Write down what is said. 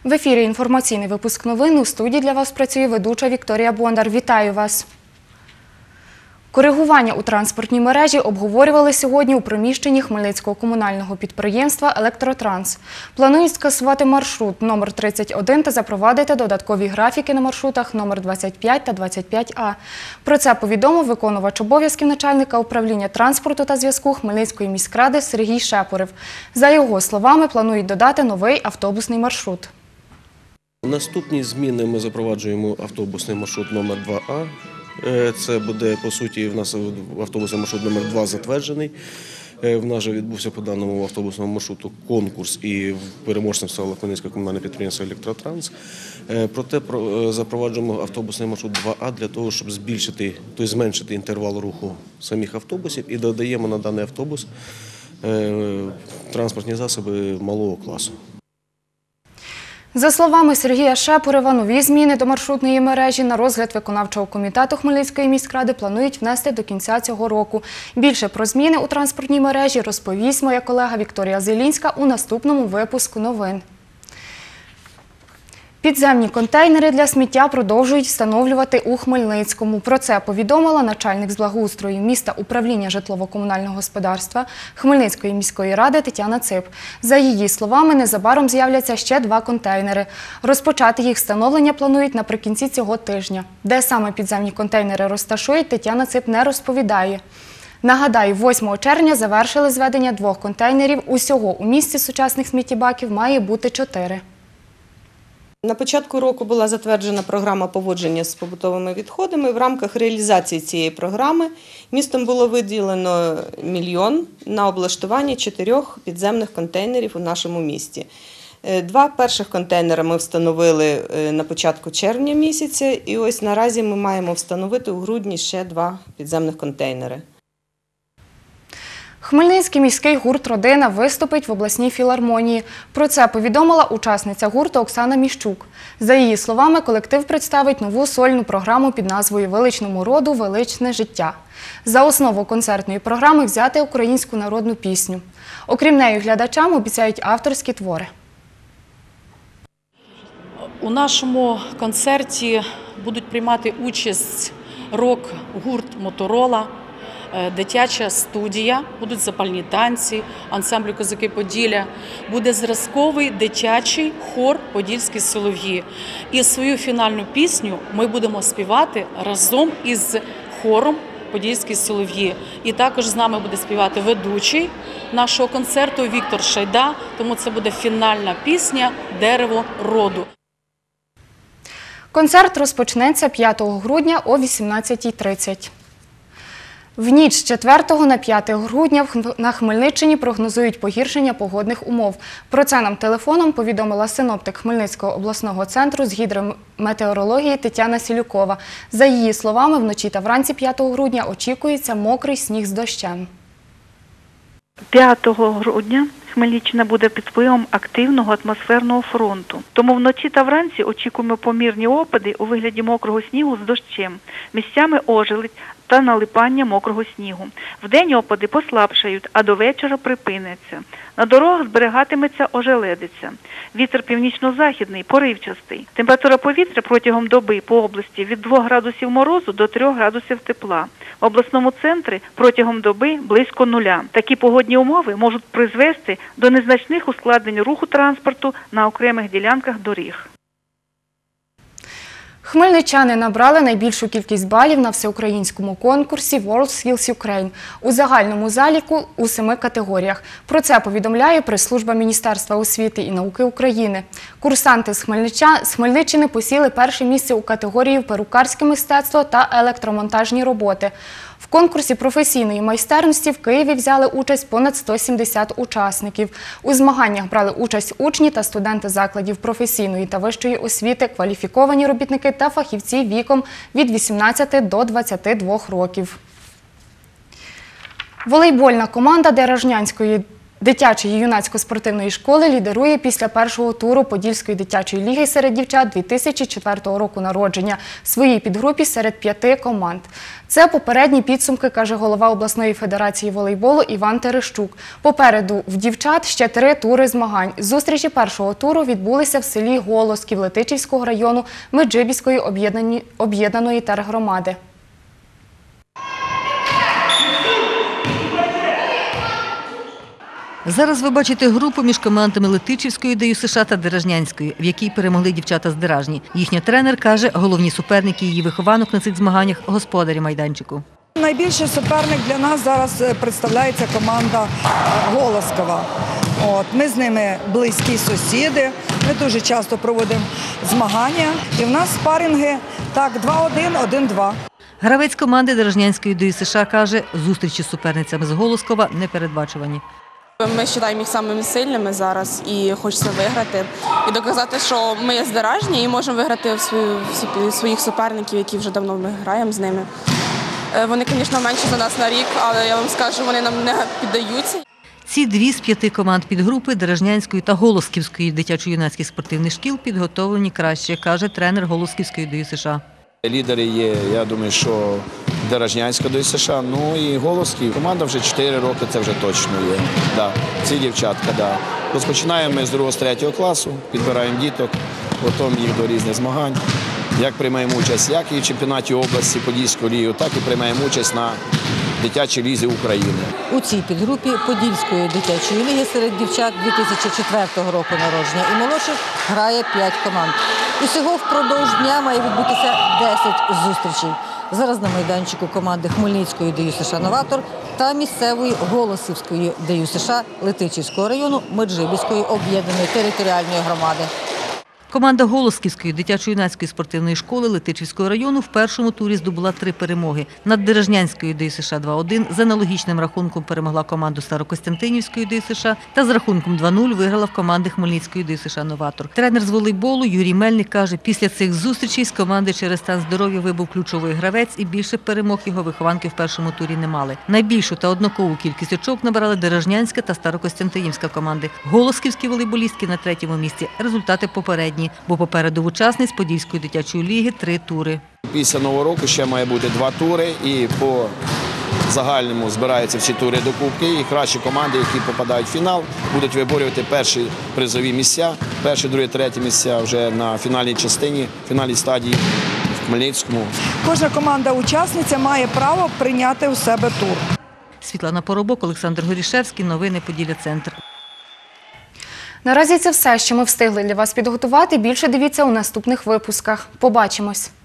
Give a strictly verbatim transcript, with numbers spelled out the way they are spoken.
В ефірі інформаційний випуск новин. У студії для вас працює ведуча Вікторія Бондар. Вітаю вас! Коригування у транспортній мережі обговорювали сьогодні у приміщенні Хмельницького комунального підприємства «Електротранс». Планують скасувати маршрут номер тридцять один та запровадити додаткові графіки на маршрутах номер двадцять п'ять та двадцять п'ять А. Про це повідомив виконувач обов'язків начальника управління транспорту та зв'язку Хмельницької міськради Сергій Шепорев. За його словами, планують додати новий автобусний маршрут. Наступні зміни ми запроваджуємо автобусний маршрут номер два А. Це буде, по суті, в нас автобусний маршрут номер два затверджений. В нас вже відбувся по даному автобусному маршруту конкурс і переможцем стало Хмельницьке комунальне підприємство «Електротранс». Проте запроваджуємо автобусний маршрут два А для того, щоб збільшити, тобто зменшити інтервал руху самих автобусів і додаємо на даний автобус транспортні засоби малого класу. За словами Сергія Шепорева, нові зміни до маршрутної мережі на розгляд виконавчого комітету Хмельницької міськради планують внести до кінця цього року. Більше про зміни у транспортній мережі розповість моя колега Вікторія Зелінська у наступному випуску новин. Підземні контейнери для сміття продовжують встановлювати у Хмельницькому. Про це повідомила начальник з благоустрою міста управління житлово-комунального господарства Хмельницької міської ради Тетяна Цип. За її словами, незабаром з'являться ще два контейнери. Розпочати їх встановлення планують наприкінці цього тижня. Де саме підземні контейнери розташують, Тетяна Цип не розповідає. Нагадаю, восьмого червня завершили зведення двох контейнерів. Усього у місті сучасних сміттєбаків має бути чотири. На початку року була затверджена програма поводження з побутовими відходами. В рамках реалізації цієї програми містом було виділено мільйон на облаштування чотирьох підземних контейнерів у нашому місті. Два перших контейнери ми встановили на початку червня місяця, і ось наразі ми маємо встановити у грудні ще два підземних контейнери. Хмельницький міський гурт «Родина» виступить в обласній філармонії. Про це повідомила учасниця гурту Оксана Міщук. За її словами, колектив представить нову сольну програму під назвою «Величному роду. Величне життя». За основу концертної програми взяти українську народну пісню. Окрім неї, глядачам обіцяють авторські твори. У нашому концерті будуть приймати участь рок-гурт «Моторола», дитяча студія, будуть запальні танці, ансамбль «Козаки Поділля», буде зразковий дитячий хор «Подільські солов'ї». І свою фінальну пісню ми будемо співати разом із хором «Подільські солов'ї». І також з нами буде співати ведучий нашого концерту Віктор Шайда, тому це буде фінальна пісня «Дерево роду». Концерт розпочнеться п'ятого грудня о вісімнадцятій тридцять. В ніч з четвертого на п'яте грудня на Хмельниччині прогнозують погіршення погодних умов. Про це нам телефоном повідомила синоптик Хмельницького обласного центру з гідрометеорології Тетяна Сілюкова. За її словами, вночі та вранці п'ятого грудня очікується мокрий сніг з дощем. п'ятого грудня Хмельниччина буде під впливом активного атмосферного фронту. Тому вночі та вранці очікуємо помірні опади у вигляді мокрого снігу з дощем. Місцями ожеледь та налипання мокрого снігу. Вдень опади послабшають, а до вечора припиняться. На дорогах зберігатиметься ожеледиця. Вітер північно-західний, поривчастий. Температура повітря протягом доби по області від двох градусів морозу до трьох градусів тепла. В обласному центрі протягом доби близько нуля. Такі погодні умови можуть призвести до незначних ускладнень руху транспорту на окремих ділянках доріг. Хмельничани набрали найбільшу кількість балів на всеукраїнському конкурсі WorldSkills Ukraine у загальному заліку у семи категоріях. Про це повідомляє прес-служба Міністерства освіти і науки України. Курсанти з Хмельниччини посіли перше місце у категорії «Перукарське мистецтво» та «Електромонтажні роботи». В конкурсі професійної майстерності в Києві взяли участь понад сто сімдесят учасників. У змаганнях брали участь учні та студенти закладів професійної та вищої освіти, кваліфіковані робітники та фахівці віком від вісімнадцяти до двадцяти двох років. Волейбольна команда Деражнянської дитячої юнацько-спортивної школи лідирує після першого туру Подільської дитячої ліги серед дівчат дві тисячі четвертого року народження в своїй підгрупі серед п'яти команд. Це попередні підсумки, каже голова обласної федерації волейболу Іван Терещук. Попереду в дівчат ще три тури змагань. Зустрічі першого туру відбулися в селі Голосків Летичівського району Меджибіської об'єднаної тергромади. Зараз ви бачите групу між командами Летичівської ДЮСШ та Деражнянської, в якій перемогли дівчата з Деражні. Їхня тренер каже, головні суперники її вихованок на цих змаганнях – господарі майданчику. Найбільший суперник для нас зараз представляється команда Голоскова. От, ми з ними близькі сусіди, ми дуже часто проводимо змагання. І в нас спаринги так два один, один два. Гравець команди Деражнянської ДЮСШ каже, зустрічі з суперницями з Голоскова непередбачувані. Ми вважаємо їх самими сильними зараз і хочеться виграти. І доказати, що ми є здоражні і можемо виграти своїх суперників, які вже давно ми граємо з ними. Вони, звісно, менші за нас на рік, але я вам скажу, вони нам не піддаються. Ці дві з п'яти команд підгрупи Деражнянської та Голосківської дитячо-юнацьких спортивних шкіл підготовлені краще, каже тренер Голосківської ДЮСШ. Лідери є, я думаю, що Деражнянська ДЮСШ, ну і Голосків. Команда вже чотири роки, це вже точно є. Да. Ці дівчатка, да. Розпочинаємо ми з другого, з третього класу, підбираємо діток, готуємо їх до різних змагань. Як приймаємо участь, як і в чемпіонаті області Подільської ліги, так і приймаємо участь на дитячій лізі України. У цій підгрупі Подільської дитячої ліги серед дівчат дві тисячі четвертого року народження і молодших грає п'ять команд. Усього впродовж дня має відбутися десять зустрічей. Зараз на майданчику команди Хмельницької ДЮСШ «Новатор» та місцевої Голосівської ДЮСШ Летичівського району Меджибіської об'єднаної територіальної громади. Команда Голосківської дитячо-юнацької спортивної школи Летичівського району в першому турі здобула три перемоги. Над Деражнянською ДЮСШ два один з аналогічним рахунком перемогла команду Старокостянтинівської ДЮСШ та з рахунком два нуль виграла в команди Хмельницької ДЮСШ «Новатор». Тренер з волейболу Юрій Мельник каже, після цих зустрічей з команди через стан здоров'я вибув ключовий гравець і більше перемог його вихованки в першому турі не мали. Найбільшу та однакову кількість очок набирали Деражнянська та Старокостянтинівська команди. Голосківські волейболістки на третьому місці. Результати попередні. Бо попереду в учасниць Подільської дитячої ліги три тури. Після Нового року ще має бути два тури і по загальному збираються всі тури до кубки. І кращі команди, які попадають в фінал, будуть виборювати перші призові місця, перші, другі, треті місця вже на фінальній частині, фінальній стадії в Хмельницькому. Кожна команда-учасниця має право прийняти у себе тур. Світлана Поробок, Олександр Горішевський. Новини Поділля-Центр. Наразі це все, що ми встигли для вас підготувати. Більше дивіться у наступних випусках. Побачимось!